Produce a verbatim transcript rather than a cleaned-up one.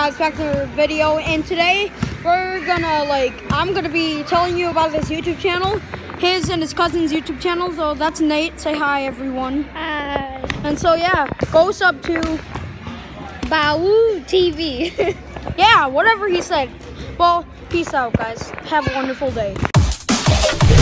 guys, back to the video, and today we're gonna like I'm gonna be telling you about this YouTube channel, his and his cousin's YouTube channel. So that's Nate. Say hi, everyone. Hi. And so yeah, go sub to bawoo T V. Yeah, whatever he said. Well, peace out, guys. Have a wonderful day.